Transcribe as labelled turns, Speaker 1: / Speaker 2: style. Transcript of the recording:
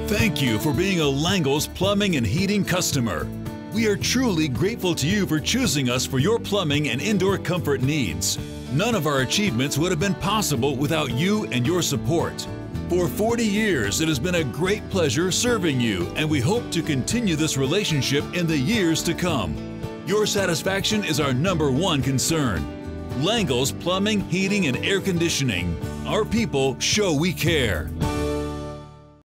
Speaker 1: Thank you for being a Langels Plumbing and Heating customer. We are truly grateful to you for choosing us for your plumbing and indoor comfort needs. None of our achievements would have been possible without you and your support. For 40 years, it has been a great pleasure serving you, and we hope to continue this relationship in the years to come. Your satisfaction is our #1 concern. Langels Plumbing, Heating, and Air Conditioning. Our people show we care.